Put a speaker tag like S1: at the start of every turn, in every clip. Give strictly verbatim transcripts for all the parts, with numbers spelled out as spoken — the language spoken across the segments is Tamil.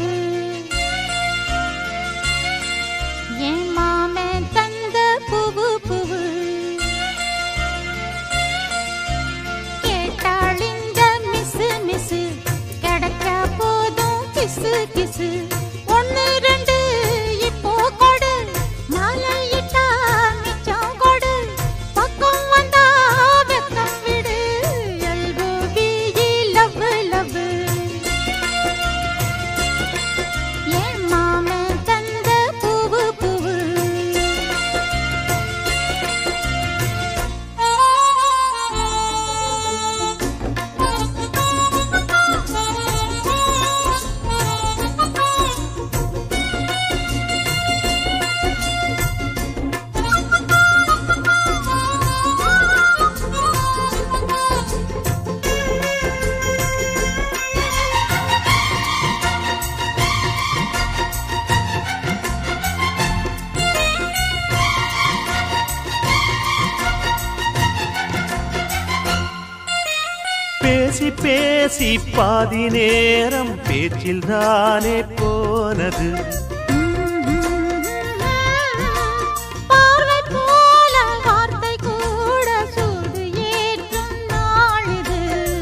S1: love என் மாமன் தந்த பூவு பூவு கேட்டாள் இந்த மிஸ்ஸு மிஸ்ஸு கிடைச்சா போதும் கிசு கிசு ஒன்னு ரெண்டு இப்போ கொடு மாலையிட்டா மிச்சம் கொடு பக்கம் வந்தா வெக்கம் விடு எல்போவி லவ் லவ் என் மாமன் தந்த பூவு பூவு
S2: பேசி பேசி பாதி நேரம் பேச்சில் தானே போனது
S1: பார்வை போல வார்த்தை கூட சூடு ஏற்றும் நாளிது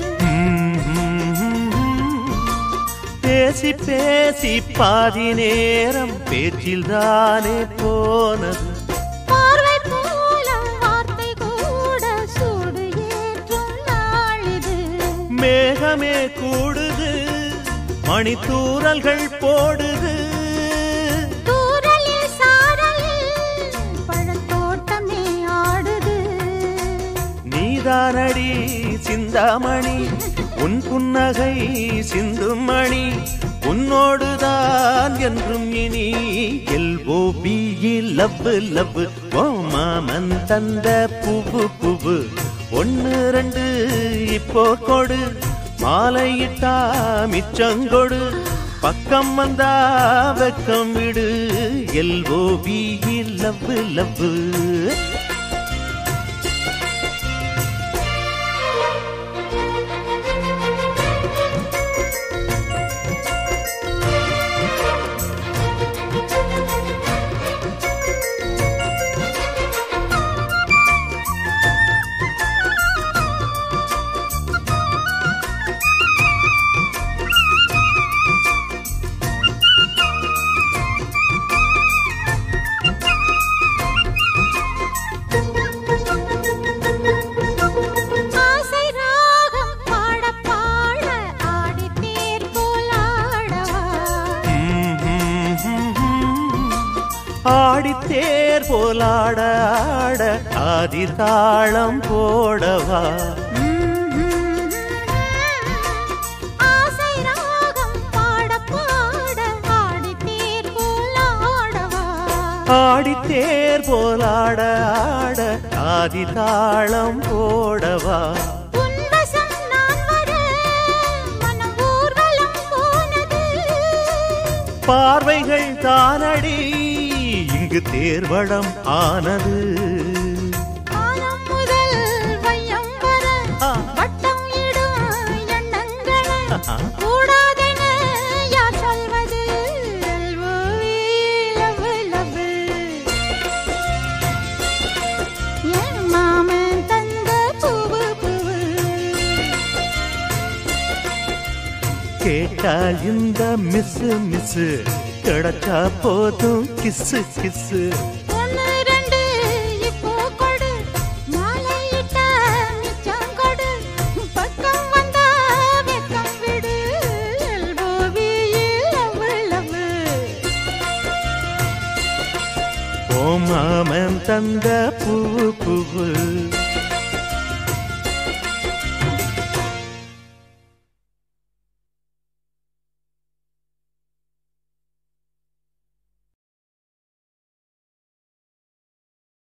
S2: பேசி பேசி பாதி நேரம் பேச்சில் தானே போனது
S1: பார்வை போல வார்த்தை கூட சூடு ஏற்றும் நாளிது
S2: மேகமே கூடுது மணித்தூரல்கள் போடுது
S1: தூரலில் சாரலில் பழத்தோட்டமே ஆடுது
S2: நீதானடி சிந்தாமணி உன் புன்னகை சிந்தும் மணி உன்னோடுதான் என்றும் இனி எல்ஓபி லவ் லவ் ஓ மாமன் தந்த பூவு பூவு ஒன்னு ரெண்டு இப்போ கொடு மாலையிட்டா மிச்சங்கொடு பக்கம் வந்தா வெக்கம் விடு எல்ஓபி லவ் லவ்
S1: ஆசை ராகம் பாட பாட ஆடி தேர் போலாடவா
S2: ஆடித்தேர் போலாட ஆட ஆதி தாளம் போடவா
S1: ஆசை ராகம் பாட பாட ஆடி தேர் போலாடவா
S2: ஆடித்தேர் போலாட ஆட ஆதி தாளம் போடவா
S1: உன்வசம் நான் வர மனம் ஊர்வலம் போனது
S2: பார்வைகள் தானடி இங்கு தேர்வடம் ஆனது
S1: காலம் முதல் வையம் வர வட்டம் இடும் எண்ணங்களை கூடாதென யார் சொல்வது எல்ஓவி லவ் லவ் என் மாமன் தந்த பூவு பூவு
S2: கேட்டால் இந்த மிஸ்ஸு மிஸ்ஸு கிடைச்சா போதும் கிஸ்ஸு கிஸ்ஸு
S1: ஒன்னு ரெண்டு இப்போ கொடு மாலையிட்டா மிச்சம் கொடு பக்கம் வந்தா வெக்கம் விடு எல்ஓவி லவ் லவ்
S2: ஓ மாமன் தந்த பூவு பூவு